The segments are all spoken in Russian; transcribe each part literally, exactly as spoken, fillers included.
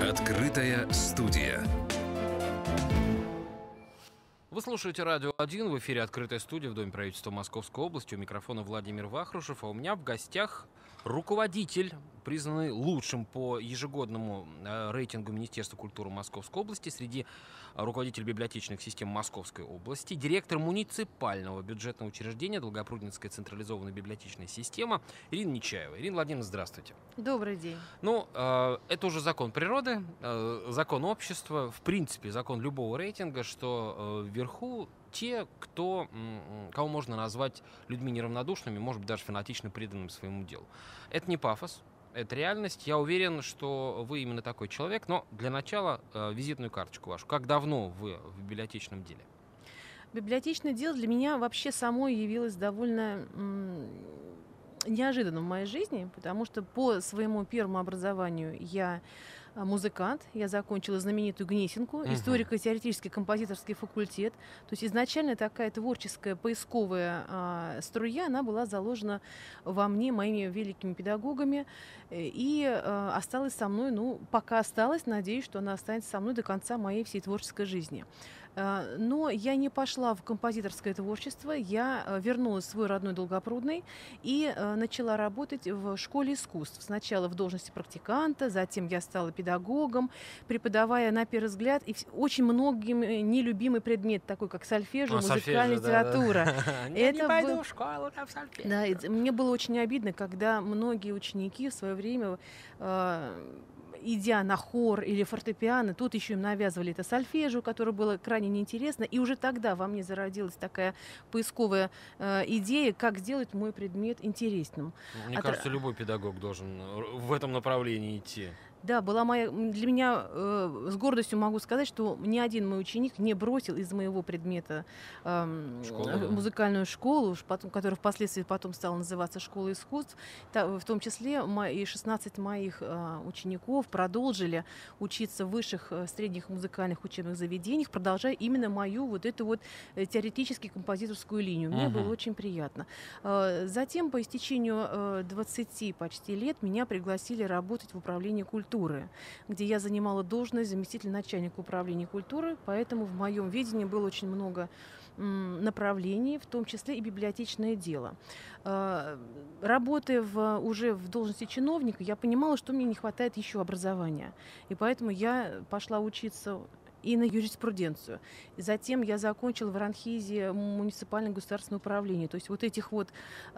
Открытая студия. Вы слушаете Радио один, в эфире «Открытая студия» в Доме правительства Московской области. У микрофона Владимир Вахрушев, а у меня в гостях руководитель, признанный лучшим по ежегодному э, рейтингу Министерства культуры Московской области среди руководителей библиотечных систем Московской области, директор муниципального бюджетного учреждения Долгопрудненская централизованная библиотечная система Ирина Нечаева. Ирина Владимировна, здравствуйте. Добрый день. Ну, э, это уже закон природы, э, закон общества, в принципе, закон любого рейтинга, что э, вверху те, кто, м, кого можно назвать людьми неравнодушными, может быть, даже фанатично преданными своему делу. Это не пафос, это реальность. Я уверен, что вы именно такой человек, но для начала э, визитную карточку вашу. Как давно вы в библиотечном деле? Библиотечное дело для меня вообще самой явилось довольно м, неожиданным в моей жизни, потому что по своему первому образованию я а, музыкант, я закончила знаменитую Гнесинку, Мгм. историко-теоретический композиторский факультет. То есть изначально такая творческая поисковая а, струя, она была заложена во мне моими великими педагогами э, и а, осталась со мной, ну, пока осталась, надеюсь, что она останется со мной до конца моей всей творческой жизни. А, Но я не пошла в композиторское творчество, я а, вернулась в свой родной Долгопрудный и а, начала работать в школе искусств. Сначала в должности практиканта, затем я стала педагогом, преподавая на первый взгляд и вс- очень многим э, нелюбимый предмет, такой как сольфеджио, А, музыкальная сольфеджио, да, да. литература. Я не Это пойду был- в школу, там сольфеджио. Да, и ц- мне было очень обидно, когда многие ученики в свое время, э, идя на хор или фортепиано, тут еще им навязывали это сольфеджио, которое было крайне неинтересно. И уже тогда во мне зародилась такая поисковая э, идея, как сделать мой предмет интересным. Мне Отра- кажется, любой педагог должен э, в этом направлении идти. Да, была моя м, для меня э, с гордостью могу сказать, что ни один мой ученик не бросил из моего предмета эм, Школу, э, да. музыкальную школу, уж потом, которая впоследствии потом стала называться школа искусств. Та- в том числе мои шестнадцать моих э, учеников продолжили учиться в высших э, средних музыкальных учебных заведениях, продолжая именно мою вот эту вот э, теоретически-композиторскую линию. Мне было Мгм. очень приятно. Э, Затем, по истечению э, двадцати почти лет, меня пригласили работать в управлении культуры, где я занимала должность заместителя начальника управления культуры, поэтому в моем видении было очень много м, направлений, в том числе и библиотечное дело. Э, Работая в, уже в должности чиновника, я понимала, что мне не хватает еще образования, и поэтому я пошла учиться и на юриспруденцию. И затем я закончила в РАНХИЗе муниципальное государственное управление. То есть вот этих вот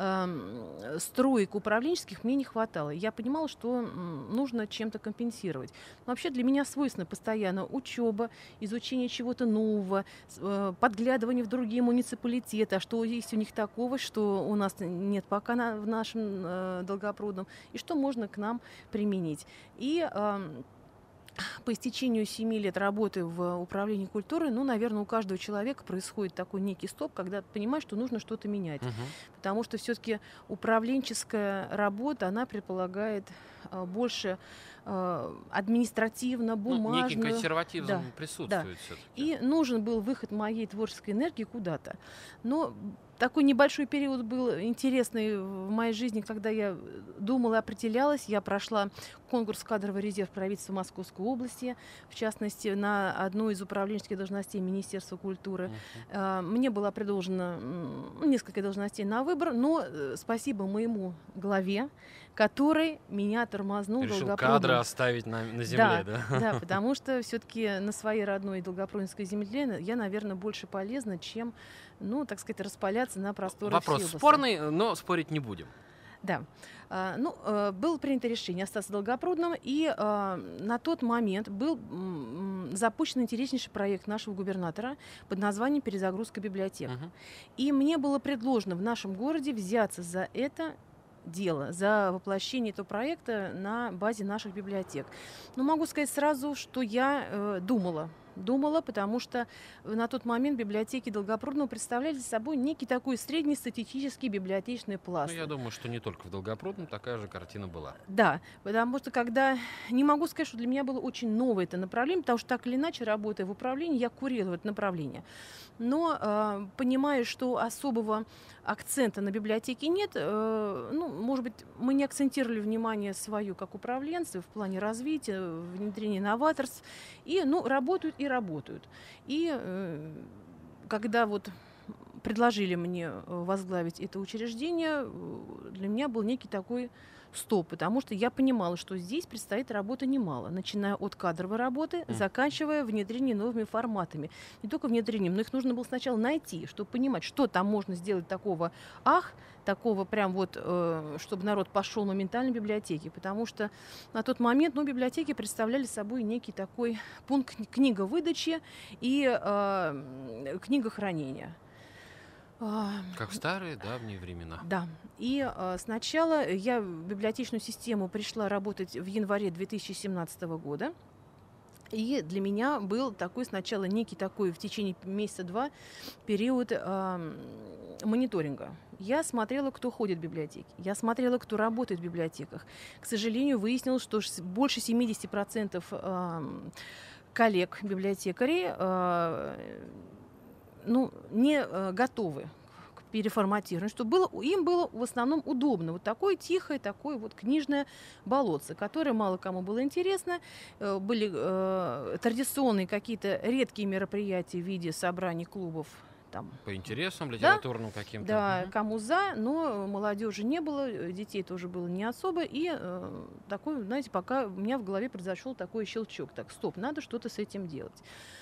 эм, строек управленческих мне не хватало. Я понимала, что м, нужно чем-то компенсировать. Но вообще для меня свойственно постоянно учеба, изучение чего-то нового, с- э, подглядывание в другие муниципалитеты, а что есть у них такого, что у нас нет пока на- в нашем э, Долгопрудном, и что можно к нам применить. И эм, по истечению семи лет работы в управлении культуры, ну, наверное, у каждого человека происходит такой некий стоп, когда понимаешь, что нужно что-то менять. Мгм. Потому что все-таки управленческая работа, она предполагает э, больше э, административно, Ну, некий бумажную. консерватизм Да, присутствует все-таки. И нужен был выход моей творческой энергии куда-то. Но такой небольшой период был интересный в моей жизни, когда я думала, определялась. Я прошла конкурс «Кадровый резерв» правительства Московской области, в частности, на одну из управленческих должностей Министерства культуры. Мгм. А, Мне было предложено м, несколько должностей на выбор, но э, спасибо моему главе, который меня тормознул Решил долгопрудным. кадры оставить на, на земле, да? Да, потому что все-таки на своей родной Долгопрудненской земле на- я, наверное, больше полезна, чем, ну, так сказать, распаляться на просторах Вопрос всей области. спорный, но спорить не будем. Да. А, Ну, э, было принято решение остаться в Долгопрудном, и а, на тот момент был м, м, запущен интереснейший проект нашего губернатора под названием «Перезагрузка библиотек». Мгм. И мне было предложено в нашем городе взяться за это дело, за воплощение этого проекта на базе наших библиотек. Но могу сказать сразу, что я э, думала. Думала, потому что на тот момент библиотеки Долгопрудного представляли собой некий такой среднестатистический библиотечный Ну, пласт. я думаю, что не только в Долгопрудном такая же картина была. Да, потому что когда... Не могу сказать, что для меня было очень новое это направление, потому что так или иначе, работая в управлении, я курировала это направление. Но э, понимая, что особого акцента на библиотеке нет. Э, ну, может быть, мы не акцентировали внимание свое как управленцы в плане развития, внедрения новаторств. И, ну, работают и работают. И э, когда вот предложили мне возглавить это учреждение, для меня был некий такой стоп, потому что я понимала, что здесь предстоит работы немало, начиная от кадровой работы, mm. заканчивая внедрением новыми форматами. Не только внедрением, но их нужно было сначала найти, чтобы понимать, что там можно сделать такого ах, такого прям вот, э, чтобы народ пошел моментально в библиотеки, потому что на тот момент, ну, библиотеки представляли собой некий такой пункт книговыдачи и э, книгохранения. Как в старые давние времена. Да. И э, сначала я в библиотечную систему пришла работать в январе две тысячи семнадцатого года. И для меня был такой сначала некий такой в течение месяца-два период э, мониторинга. Я смотрела, кто ходит в библиотеки. Я смотрела, кто работает в библиотеках. К сожалению, выяснилось, что больше семьдесят процентов э, коллег-библиотекарей э, ну, не э, готовы к переформатированию, что было, им было в основном удобно. Вот такое тихое, такое вот книжное болотце, которое мало кому было интересно. Э, были э, традиционные какие-то редкие мероприятия в виде собраний клубов. Там. По интересам, литературным да? каким-то. Да, угу. Кому за, но молодежи не было, детей тоже было не особо. И э, такой, знаете, пока у меня в голове произошел такой щелчок. Так, стоп, надо что-то с этим делать.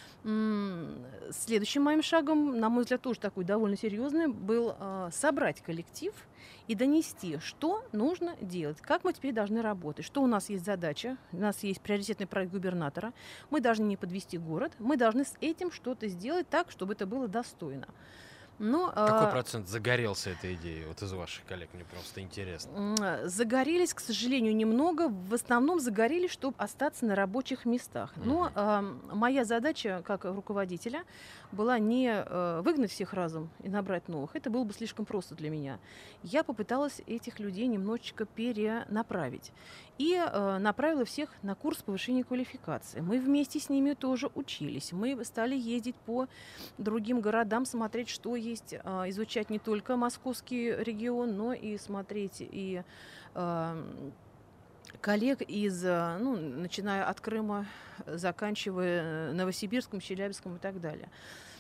Следующим моим шагом, на мой взгляд, тоже такой довольно серьезный, был э, собрать коллектив и донести, что нужно делать, как мы теперь должны работать, что у нас есть задача, у нас есть приоритетный проект губернатора, мы должны не подвести город, мы должны с этим что-то сделать так, чтобы это было достойно. Но, Какой э, процент загорелся этой идеей вот из ваших коллег? Мне просто интересно. Загорелись, к сожалению, немного. В основном загорелись, чтобы остаться на рабочих местах. Mm-hmm. Но э, моя задача как руководителя была не э, выгнать всех разом и набрать новых. Это было бы слишком просто для меня. Я попыталась этих людей немножечко перенаправить. И э, направила всех на курс повышения квалификации. Мы вместе с ними тоже учились. Мы стали ездить по другим городам, смотреть, что есть, э, изучать не только московский регион, но и смотреть и э, коллег из, ну, начиная от Крыма, заканчивая Новосибирском, Челябинском и так далее.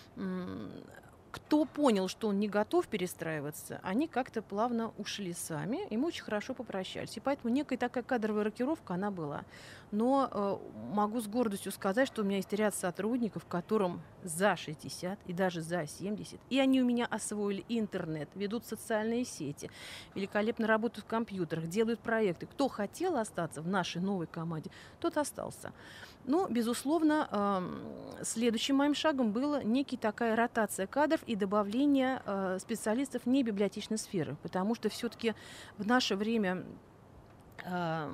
Кто понял, что он не готов перестраиваться, они как-то плавно ушли сами, и мы очень хорошо попрощались. И поэтому некая такая кадровая рокировка, она была. Но э, могу с гордостью сказать, что у меня есть ряд сотрудников, которым за шестьдесят и даже за семьдесят. И они у меня освоили интернет, ведут социальные сети, великолепно работают в компьютерах, делают проекты. Кто хотел остаться в нашей новой команде, тот остался. Но, безусловно, э, следующим моим шагом была некая такая ротация кадров и добавление э, специалистов не библиотечной сферы, потому что все-таки в наше время э,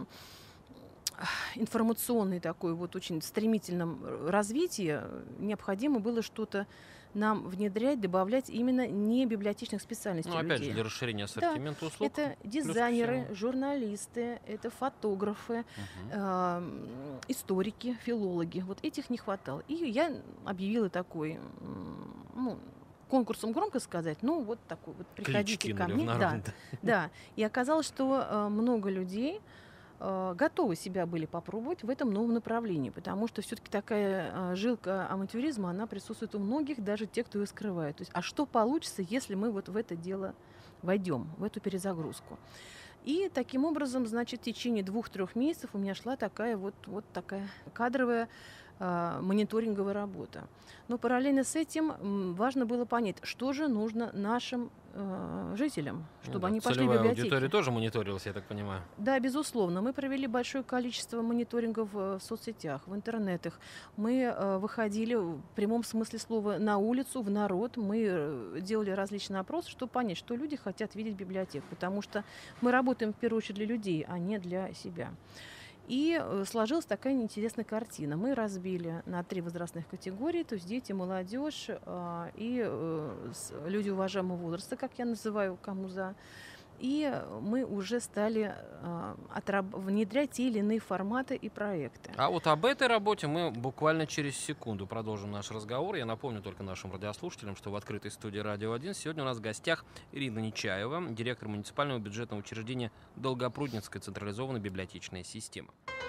информационной такой вот очень стремительном развитии необходимо было что-то нам внедрять, добавлять именно не библиотечных специальностей. Ну, опять людей. же, для расширения ассортимента да, услуг. Это дизайнеры, журналисты, это фотографы, угу. э, историки, филологи. Вот этих не хватало. И я объявила такой, ну, конкурсом громко сказать, ну, вот такой вот, приходите ко мне. Да, да. И оказалось, что э, много людей готовы себя были попробовать в этом новом направлении, потому что все-таки такая а, жилка авантюризма, она присутствует у многих, даже тех, кто ее скрывает. То есть, а что получится, если мы вот в это дело войдем, в эту перезагрузку? И таким образом, значит, в течение двух-трех месяцев у меня шла такая вот, вот такая кадровая а, мониторинговая работа. Но параллельно с этим м, важно было понять, что же нужно нашим э, жителям, чтобы да, они пошли в целевая библиотеки. Аудитория тоже мониторилась, я так понимаю. Да, безусловно. Мы провели большое количество мониторингов в соцсетях, в интернетах. Мы э, выходили в прямом смысле слова на улицу, в народ. Мы делали различные опросы, чтобы понять, что люди хотят видеть в библиотеку. Потому что мы работаем в первую очередь для людей, а не для себя. И сложилась такая интересная картина. Мы разбили на три возрастных категории, то есть дети, молодежь э, и э, люди уважаемого возраста, как я называю, кому за. и мы уже стали э, отраб- внедрять те или иные форматы и проекты. А вот об этой работе мы буквально через секунду продолжим наш разговор. Я напомню только нашим радиослушателям, что в открытой студии «Радио один» сегодня у нас в гостях Ирина Нечаева, директор муниципального бюджетного учреждения Долгопрудненская централизованная библиотечная система.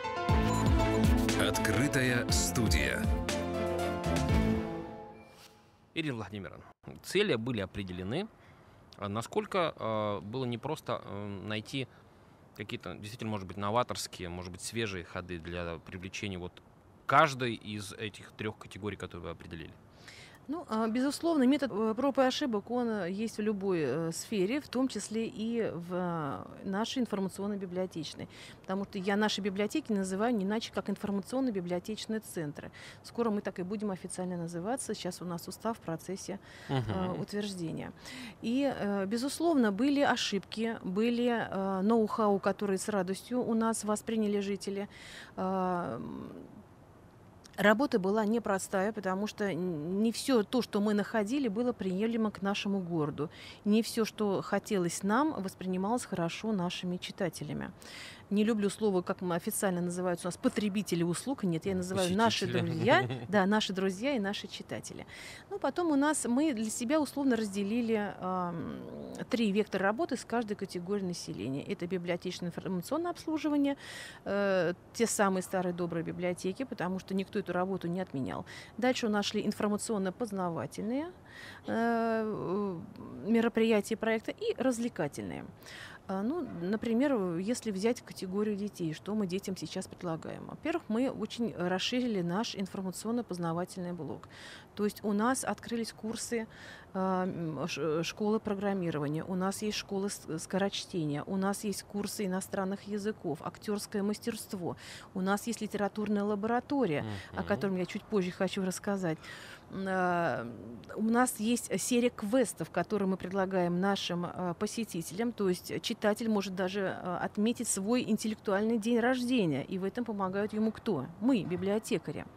Открытая студия. Ирина Владимировна, цели были определены. Насколько э, было непросто э, найти какие-то действительно, может быть, новаторские, может быть, свежие ходы для привлечения вот каждой из этих трех категорий, которые вы определили? Ну, а, безусловно, метод э, проб и ошибок, он э, есть в любой э, сфере, в том числе и в э, нашей информационно-библиотечной. Потому что я наши библиотеки называю не иначе, как информационно-библиотечные центры. Скоро мы так и будем официально называться. Сейчас у нас устав в процессе э, Мгм. утверждения. И, э, безусловно, были ошибки, были э, ноу-хау, которые с радостью у нас восприняли жители. А, Работа была непростая, потому что н- не все то, что мы находили, было приемлемо к нашему городу. Не все, что хотелось нам, воспринималось хорошо нашими читателями. Не люблю слово, как мы официально называются у нас, потребители услуг. Нет, я называю наши Посетители. друзья, да, наши друзья и наши читатели. Ну, потом у нас мы для себя условно разделили ам, три вектора работы с каждой категорией населения. Это библиотечное информационное обслуживание, э, те самые старые добрые библиотеки, потому что никто эту работу не отменял. Дальше у нас шли информационно-познавательные э, мероприятия и проекты и развлекательные. А, Ну, например, если взять категорию детей, что мы детям сейчас предлагаем? Во-первых, мы очень расширили наш информационно-познавательный блок. То есть у нас открылись курсы а, м, ш- школы программирования, у нас есть школы с- скорочтения, у нас есть курсы иностранных языков, актерское мастерство, у нас есть литературная лаборатория, о Мгм. котором я чуть позже хочу рассказать. М, а, У нас есть серия квестов, которые мы предлагаем нашим а, посетителям. То есть читатель может даже а, отметить свой интеллектуальный день рождения. И в этом помогают ему кто? Мы, библиотекари.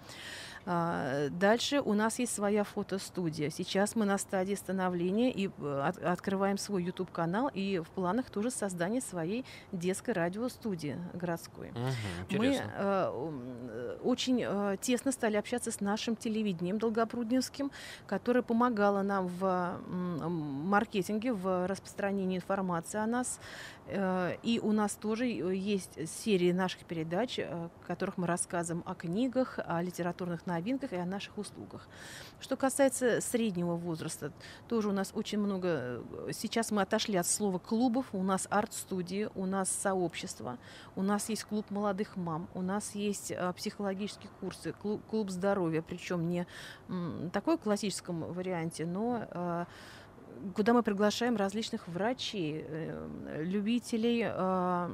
А, Дальше у нас есть своя фотостудия. Сейчас мы на стадии становления и э, от- открываем свой YouTube-канал. И в планах тоже создание своей детской радиостудии городской. Мгм. Мы Интересно. э, м, э, очень э, тесно стали общаться с нашим телевидением долгопрудненским, которое помогало нам в м, м, маркетинге, в распространении информации о нас. Э, И у нас тоже э, есть серии наших передач, э, в которых мы рассказываем о книгах, о литературных новинках и о наших услугах. Что касается среднего возраста, тоже у нас очень много. э, Сейчас мы отошли от слова клубов, у нас арт-студии, у нас сообщество. У нас есть клуб молодых мам, у нас есть а, психологические курсы, клуб, клуб здоровья, причем не м, такой в классическом варианте, но а, куда мы приглашаем различных врачей, э, любителей а,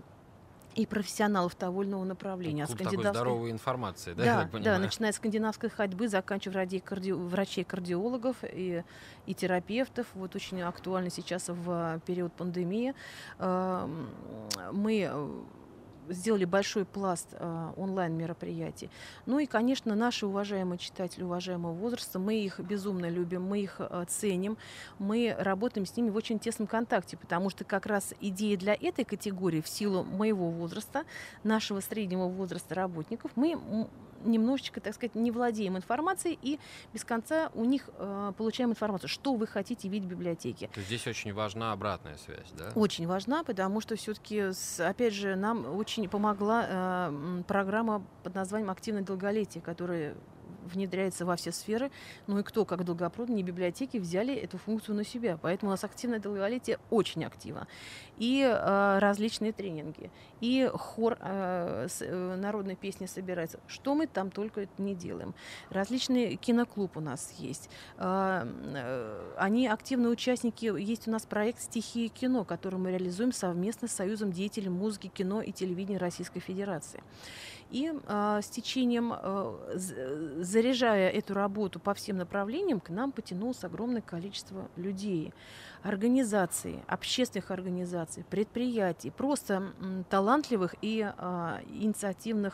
и профессионалов того или иного направления. От Клуб такой скандинавской- здоровой информации, да, я да, так да, понимаю? начиная с скандинавской ходьбы, заканчивая врачей, карди- врачей-кардиологов и, и терапевтов. Вот очень актуально сейчас в период пандемии. Эм, Мы э, сделали большой пласт э, онлайн-мероприятий. Ну и, конечно, наши уважаемые читатели уважаемого возраста, мы их безумно любим, мы их э, ценим, мы работаем с ними в очень тесном контакте, потому что как раз идея для этой категории в силу моего возраста, нашего среднего возраста работников, мы м, немножечко, так сказать, не владеем информацией и без конца у них э, получаем информацию, что вы хотите видеть в библиотеке. То есть здесь очень важна обратная связь, да? Очень важна, потому что все-таки, опять же, нам очень помогла э, м, программа под названием «Активное долголетие», которая внедряется во все сферы. Ну и кто, как Долгопрудные библиотеки, взяли эту функцию на себя. Поэтому у нас активное долголетие очень активно. И э, различные тренинги, и хор э, с- э, народной песни собирается. Что мы там только не делаем. Различные киноклуб у нас есть. А, э, Они активные участники. Есть у нас проект «Стихия кино», который мы реализуем совместно с Союзом деятелей музыки, кино и телевидения Российской Федерации. И а, с течением, а, з- заряжая эту работу по всем направлениям, к нам потянулось огромное количество людей, организаций, общественных организаций, предприятий, просто м, талантливых и а, инициативных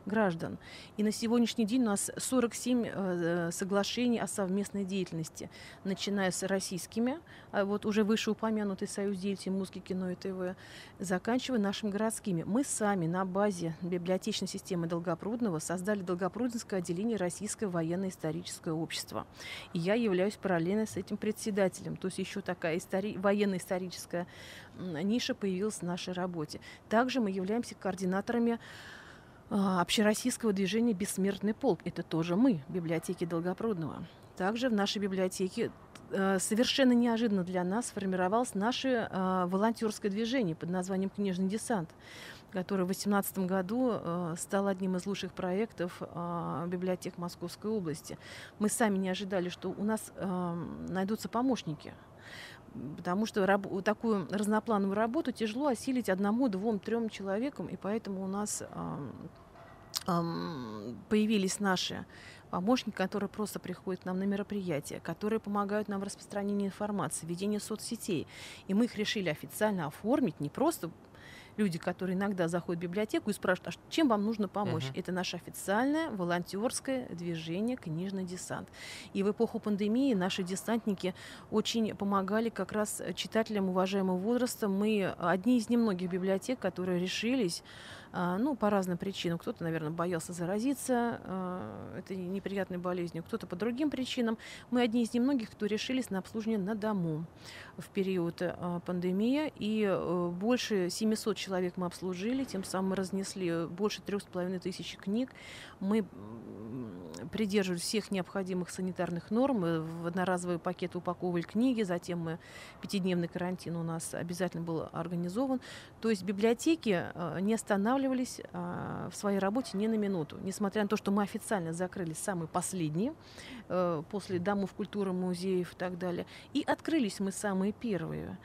граждан. И на сегодняшний день у нас сорок семь э, соглашений о совместной деятельности, начиная с российскими, а вот уже вышеупомянутый Союз деятелей музыки, кино и ТВ, заканчивая нашими городскими. Мы сами на базе библиотечной системы Долгопрудного создали Долгопрудненское отделение Российское военно-историческое общество. И я являюсь параллельно с этим председателем. То есть еще такая истори- военно-историческая ниша появилась в нашей работе. Также мы являемся координаторами а, общероссийского движения «Бессмертный полк». Это тоже мы, библиотеки Долгопрудного. Также в нашей библиотеке э, совершенно неожиданно для нас сформировалось наше э, волонтерское движение под названием «Книжный десант», который в две тысячи восемнадцатом году э, стал одним из лучших проектов э, библиотек Московской области. Мы сами не ожидали, что у нас э, найдутся помощники, потому что раб- такую разноплановую работу тяжело осилить одному, двум, трем человекам, и поэтому у нас э, э, появились наши помощники, которые просто приходят к нам на мероприятия, которые помогают нам в распространении информации, ведении соцсетей. И мы их решили официально оформить, не просто люди, которые иногда заходят в библиотеку и спрашивают, а чем вам нужно помочь? Uh-huh. Это наше официальное волонтерское движение «Книжный десант». И в эпоху пандемии наши десантники очень помогали как раз читателям уважаемого возраста. Мы одни из немногих библиотек, которые решились, ну, по разным причинам. Кто-то, наверное, боялся заразиться этой неприятной болезнью, кто-то по другим причинам. Мы одни из немногих, кто решились на обслуживание на дому в период пандемии. И больше семисот человек мы обслужили, тем самым мы разнесли больше трех с половиной тысяч книг. Мы придерживались всех необходимых санитарных норм. Мы в одноразовые пакеты упаковывали книги, затем мы пятидневный карантин у нас обязательно был организован. То есть библиотеки не останавливались в своей работе ни на минуту. Несмотря на то, что мы официально закрылись самые последние, после домов культуры, музеев и так далее, и открылись мы самые первые,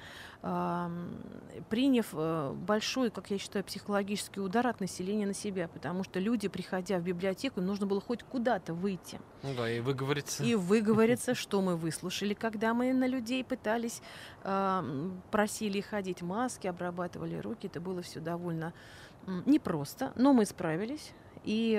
приняв большой, как я считаю, психологический удар от населения на себя, потому что люди, приходя в библиотеку, нужно было хоть куда-то выйти. Ну да, и выговориться. И выговориться, что мы выслушали, когда мы на людей пытались, просили ходить в маске, обрабатывали руки. Это было все довольно непросто, но мы справились и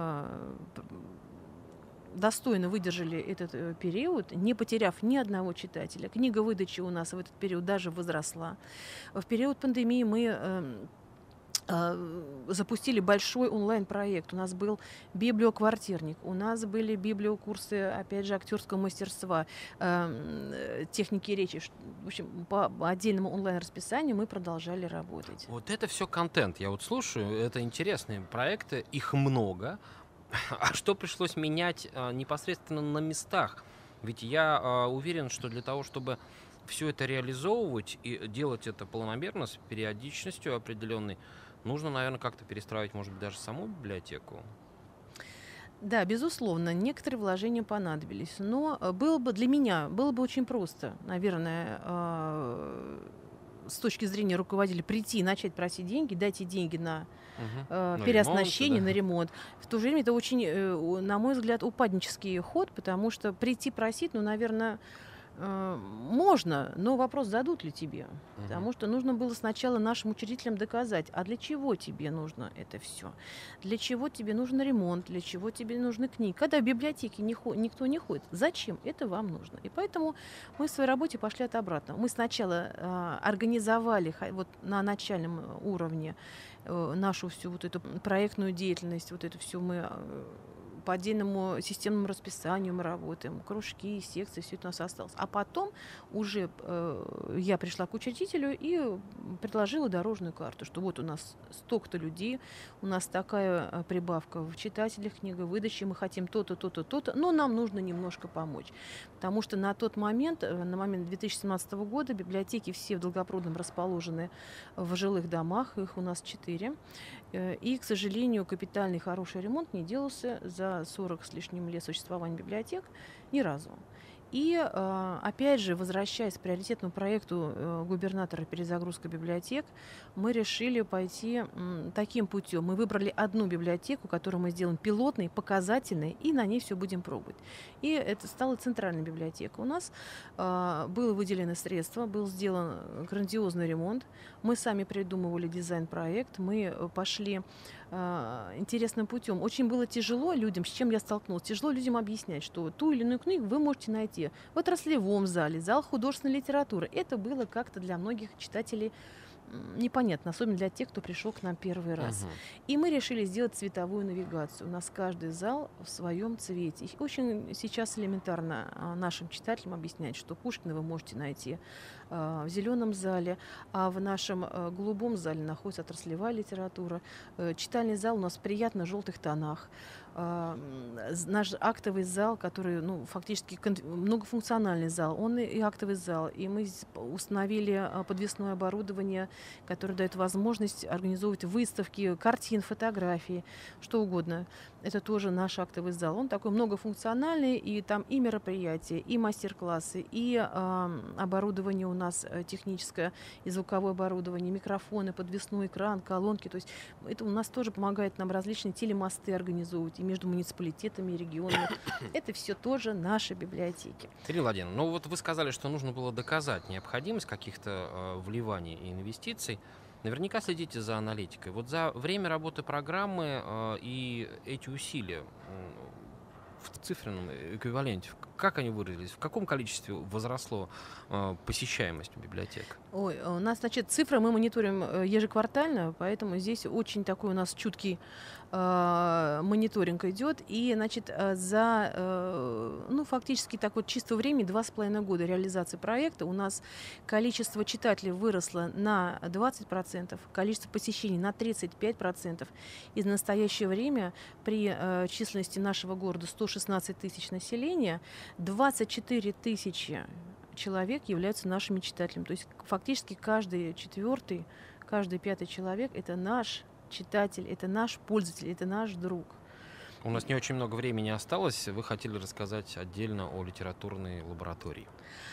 достойно выдержали этот э, период, не потеряв ни одного читателя. Книга выдачи у нас в этот период даже возросла. В период пандемии мы э, э, запустили большой онлайн-проект. У нас был библиоквартирник, у нас были библиокурсы, опять же, актерского мастерства, э, техники речи. В общем, по отдельному онлайн-расписанию мы продолжали работать. Вот это все контент. Я вот слушаю, это интересные проекты, их много. А что пришлось менять а, непосредственно на местах? Ведь я а, уверен, что для того, чтобы все это реализовывать и делать это планомерно, с периодичностью определенной, нужно, наверное, как-то перестраивать, может быть, даже саму библиотеку. Да, безусловно, некоторые вложения понадобились, но было бы для меня было бы очень просто, наверное, э, с точки зрения руководителя прийти и начать просить деньги, дайте деньги на, Угу. э, На переоснащение, ремонт, да. на ремонт. В то же время это очень, э, у- на мой взгляд, упаднический ход, потому что прийти просить, ну, наверное, э, можно, но вопрос, дадут ли тебе. Мгм. Потому что нужно было сначала нашим учредителям доказать, а для чего тебе нужно это все? Для чего тебе нужен ремонт? Для чего тебе нужны книги? Когда в библиотеке не хо- никто не ходит, зачем это вам нужно? И поэтому мы в своей работе пошли от обратного. Мы сначала э, организовали ха- вот на начальном уровне э, нашу всю вот эту проектную деятельность, вот эту всю мы э, по отдельному системному расписанию мы работаем, кружки, секции, все это у нас осталось. А потом уже э, я пришла к учредителю и предложила дорожную карту, что вот у нас столько-то людей, у нас такая э, прибавка в читателях, книговыдаче, мы хотим то-то, то-то, то-то, но нам нужно немножко помочь. Потому что на тот момент, э, на момент две тысячи семнадцатого года, библиотеки все в Долгопрудном расположены в жилых домах, их у нас четыре. Э, И, к сожалению, капитальный хороший ремонт не делался за сорок с лишним лет существования библиотек ни разу. И, э, опять же, возвращаясь к приоритетному проекту э, губернатора «Перезагрузка библиотек», мы решили пойти м, таким путем. Мы выбрали одну библиотеку, которую мы сделаем пилотной, показательной, и на ней все будем пробовать. И это стала центральная библиотека. У нас э, было выделено средства, был сделан грандиозный ремонт. Мы сами придумывали дизайн-проект, мы э, пошли э, интересным путем. Очень было тяжело людям, с чем я столкнулась, тяжело людям объяснять, что ту или иную книгу вы можете найти в отраслевом зале, зал художественной литературы. Это было как-то для многих читателей м, непонятно, особенно для тех, кто пришел к нам первый раз. Мгм. И мы решили сделать цветовую навигацию. У нас каждый зал в своем цвете. И очень сейчас элементарно а, нашим читателям объяснять, что Пушкина вы можете найти а, в зеленом зале, а в нашем а, голубом зале находится отраслевая литература. Э, Читальный зал у нас в приятно-желтых тонах. А, м, з- Наш актовый зал, который, ну, фактически кон- многофункциональный зал, он и, и актовый зал. И мы з- п- установили а, подвесное оборудование, которое дает возможность организовывать выставки, картин, фотографий, что угодно. Это тоже наш актовый зал. Он такой многофункциональный, и там и мероприятия, и мастер-классы, и а, оборудование у нас э, техническое, и звуковое оборудование, микрофоны, подвесной экран, колонки. То есть это у нас тоже помогает нам различные телемосты организовывать и между муниципалитетами и регионами. Это все тоже наши библиотеки. Ирина Владимировна, ну вот вы сказали, что нужно было доказать необходимость каких-то э, вливаний и инвестиций. Наверняка следите за аналитикой. Вот за время работы программы э, и эти усилия м, в циферном эквиваленте, как они выразились, в каком количестве возросло э, посещаемость библиотек? Ой, у нас, значит, цифры мы мониторим э, ежеквартально, поэтому здесь очень такой у нас чуткий э, мониторинг идет. И, значит, э, за, э, ну, фактически так вот чистого времени два с половиной года реализации проекта у нас количество читателей выросло на двадцать процентов, количество посещений на тридцать пять процентов. И в настоящее время при э, численности нашего города сто шестнадцать тысяч населения двадцать четыре тысячи человек являются нашими читателями. То есть фактически каждый четвертый, каждый пятый человек — это наш читатель, это наш пользователь, это наш друг. У нас не очень много времени осталось. Вы хотели рассказать отдельно о литературной лаборатории.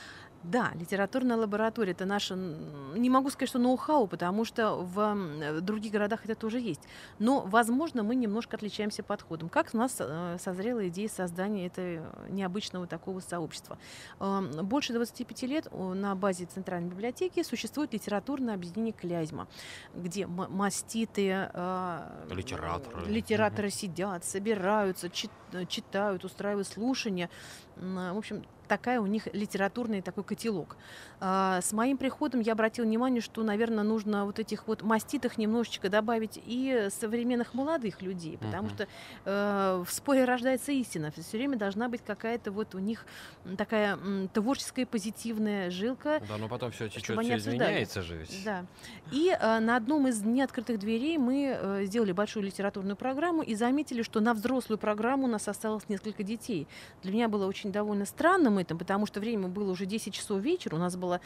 Да, литературная лаборатория — это наша, м, не могу сказать, что ноу-хау, потому что в м, других городах это тоже есть. Но, возможно, мы немножко отличаемся подходом. Как у нас э, созрела идея создания этого необычного такого сообщества? Эм, Больше двадцати пяти лет о, на базе Центральной библиотеки существует литературное объединение «Клязьма», где м- маститы, э, Литераторы. литераторы сидят, собираются, чит- э, читают, устраивают слушания. М, В общем, такая у них литературный такой котелок. А, С моим приходом я обратила внимание, что, наверное, нужно вот этих вот маститых немножечко добавить и современных молодых людей, потому Мгм. что э, в споре рождается истина. Все время должна быть какая-то вот у них м, такая м, творческая позитивная жилка. Да, но потом все течет, чтобы они все обсуждали. изменяется же ведь. Да. И э, на одном из дней открытых дверей мы э, сделали большую литературную программу и заметили, что на взрослую программу у нас осталось несколько детей. Для меня было очень довольно странным это, потому что время было уже десять часов вечера, у нас было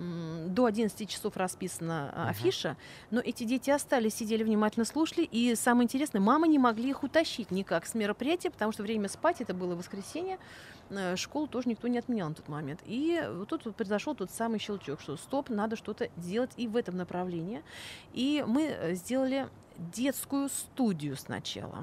м, до одиннадцати часов расписана а, Мгм. афиша, но эти дети остались, сидели внимательно, слушали, и самое интересное, мамы не могли их утащить никак с мероприятия, потому что время спать, это было воскресенье, э, школу тоже никто не отменял на тот момент. И вот тут вот произошел тот самый щелчок, что стоп, надо что-то делать и в этом направлении. И мы э, сделали детскую студию сначала,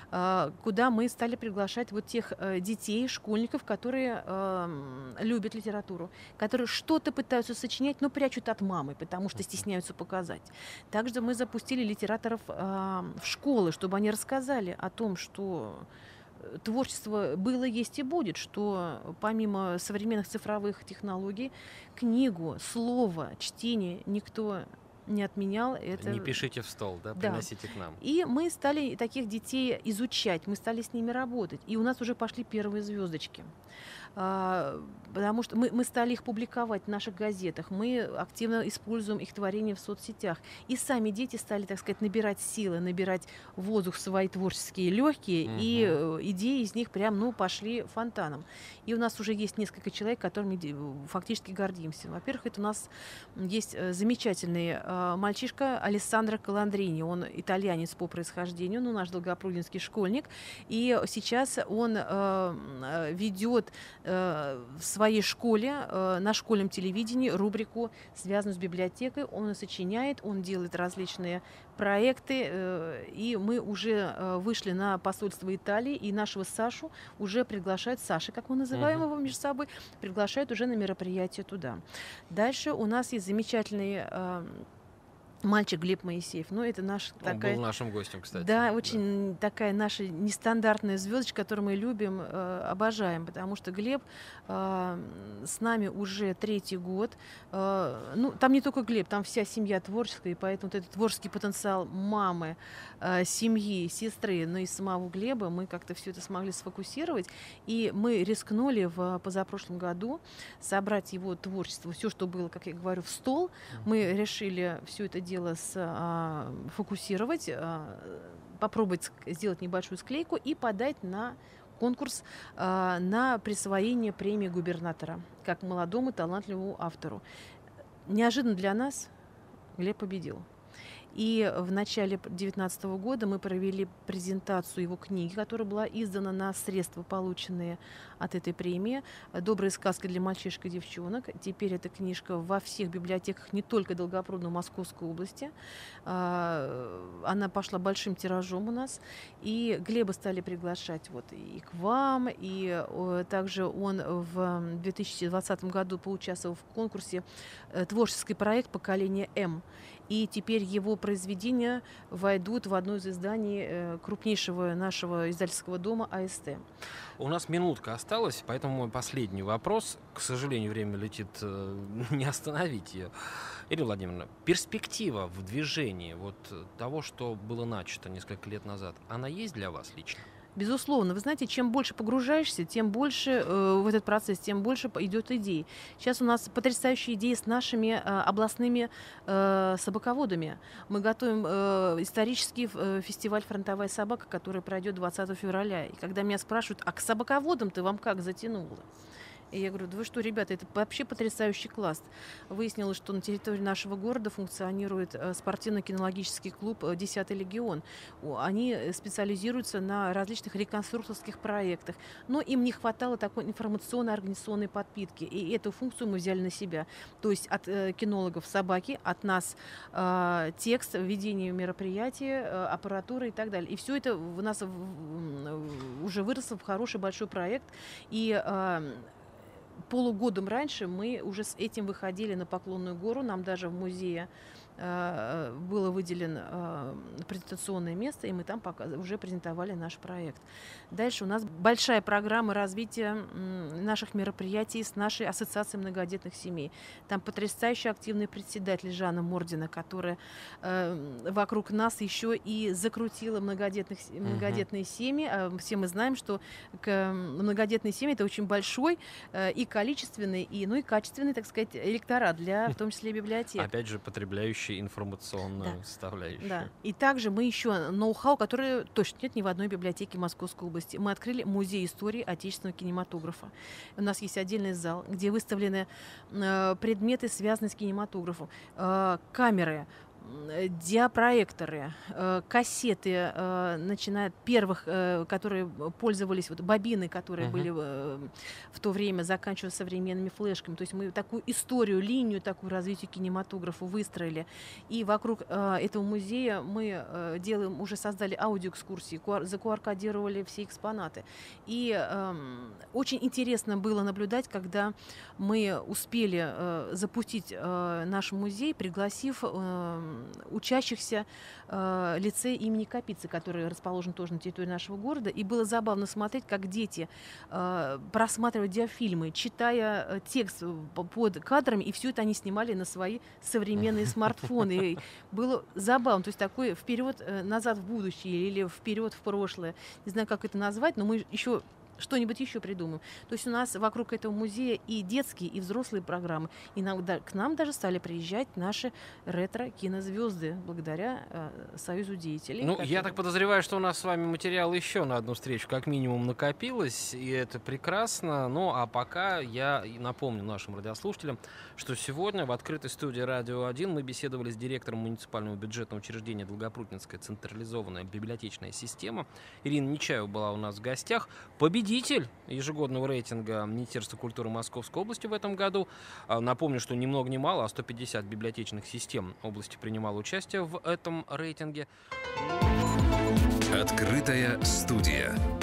а, куда мы стали приглашать вот тех э, детей, школьников, которые эм, любят литературу, которые что-то пытаются сочинять, но прячут от мамы, потому что стесняются показать. Также мы запустили литераторов а, в школы, чтобы они рассказали о том, что э, творчество было, есть и будет, что помимо современных цифровых технологий книгу, слово, чтение никто не отменял. Это... Не пишите в стол, да, Да. приносите к нам. И мы стали таких детей изучать, мы стали с ними работать. И у нас уже пошли первые звездочки. А, потому что мы, мы стали их публиковать в наших газетах, мы активно используем их творения в соцсетях. И сами дети стали, так сказать, набирать силы, набирать воздух в свои творческие легкие, Мгм. и э, идеи из них прям, ну, пошли фонтаном. И у нас уже есть несколько человек, которыми де- фактически гордимся. Во-первых, это у нас есть э, замечательный э, э, мальчишка Алессандро Каландрини. Он итальянец по происхождению, ну, наш долгопрудинский школьник. И сейчас он э, ведет э, в своей школе, э, на школьном телевидении, рубрику, связанную с библиотекой. Он сочиняет, он делает различные проекты, э, и мы уже э, вышли на посольство Италии, и нашего Сашу уже приглашают, Саши, как мы называем uh-huh. его между собой, приглашают уже на мероприятие туда. Дальше у нас есть замечательный э, мальчик Глеб Моисеев. Ну, это наш Он такая... был нашим гостем, кстати. Да, очень да. такая наша нестандартная звездочка, которую мы любим, э, обожаем, потому что Глеб э, с нами уже третий год. Э, ну, там не только Глеб, там вся семья творческая, и поэтому вот этот творческий потенциал мамы, э, семьи, сестры, но и самого Глеба, мы как-то все это смогли сфокусировать, и мы рискнули в позапрошлом году собрать его творчество, все, что было, как я говорю, в стол. Mm-hmm. Мы решили все это дело с, а, фокусировать, а, попробовать сделать небольшую склейку и подать на конкурс а, на присвоение премии губернатора как молодому талантливому автору. Неожиданно для нас Глеб победил. И в начале две тысячи девятнадцатого года мы провели презентацию его книги, которая была издана на средства, полученные от этой премии. «Добрые сказки для мальчишек и девчонок». Теперь эта книжка во всех библиотеках не только Долгопрудной, Московской области. Она пошла большим тиражом у нас. И Глеба стали приглашать вот и к вам. И также он в две тысячи двадцатом году поучаствовал в конкурсе «Творческий проект поколения М». И теперь его произведения войдут в одно из изданий э, крупнейшего нашего издательского дома А Эс Тэ. У нас минутка осталась, поэтому мой последний вопрос. К сожалению, время летит, э, не остановить ее. Ирина Владимировна, перспектива в движении вот того, что было начато несколько лет назад, она есть для вас лично? Безусловно. Вы знаете, чем больше погружаешься, тем больше э, в этот процесс, тем больше идет идей. Сейчас у нас потрясающие идеи с нашими э, областными э, собаководами. Мы готовим э, исторический э, фестиваль «Фронтовая собака», который пройдет двадцатого февраля. И когда меня спрашивают, а к собаководам-то вам как затянуло? И я говорю, да вы что, ребята, это вообще потрясающий класс. Выяснилось, что на территории нашего города функционирует спортивно-кинологический клуб «Десятый легион». Они специализируются на различных реконструкторских проектах. Но им не хватало такой информационно-организационной подпитки. И эту функцию мы взяли на себя. То есть от э, кинологов собаки, от нас э, текст, ведение мероприятия, э, аппаратура и так далее. И все это у нас в, в, уже выросло в хороший большой проект. И э, полугодом раньше мы уже с этим выходили на Поклонную гору. Нам даже в музее э, было выделено э, презентационное место, и мы там пока, уже презентовали наш проект. Дальше у нас большая программа развития м, наших мероприятий с нашей ассоциацией многодетных семей. Там потрясающе активный председатель Жанна Мордина, которая э, вокруг нас еще и закрутила многодетных, многодетные uh-huh. семьи. Все мы знаем, что к, многодетные семьи — это очень большой э, и количественный, и, ну, и качественный, так сказать, электорат для, в том числе, библиотек. Опять же, потребляющий информационную да. составляющую. Да. И также мы еще ноу-хау, который точно нет ни в одной библиотеке Московской области. Мы открыли музей истории отечественного кинематографа. У нас есть отдельный зал, где выставлены э, предметы, связанные с кинематографом, э, камеры, диапроекторы, э, кассеты, э, начиная от первых, э, которые пользовались, вот бобины, которые uh-huh. были э, в то время, заканчивая современными флешками. То есть мы такую историю, линию такую развития кинематографа выстроили. И вокруг э, этого музея мы э, делаем, уже создали аудиоэкскурсии, ку ар кодировали все экспонаты. И э, очень интересно было наблюдать, когда мы успели э, запустить э, наш музей, пригласив э, учащихся э, лицея имени Капицы, который расположен тоже на территории нашего города. И было забавно смотреть, как дети э, просматривают диафильмы, читая э, текст под кадрами, и все это они снимали на свои современные смартфоны. И было забавно. То есть такой вперед, э, назад в будущее или вперед в прошлое. Не знаю, как это назвать, но мы еще что-нибудь еще придумаем. То есть у нас вокруг этого музея и детские, и взрослые программы. Иногда к нам даже стали приезжать наши ретро-кинозвезды благодаря э, Союзу деятелей. Ну, которые... я так подозреваю, что у нас с вами материал еще на одну встречу как минимум накопилось, и это прекрасно. Ну, а пока я напомню нашим радиослушателям, что сегодня в открытой студии «Радио один» мы беседовали с директором муниципального бюджетного учреждения «Долгопрудненская централизованная библиотечная система». Ирина Нечаева была у нас в гостях. Победитель ежегодного рейтинга Министерства культуры Московской области в этом году. Напомню, что ни много ни мало, а сто пятьдесят библиотечных систем области принимало участие в этом рейтинге. Открытая студия.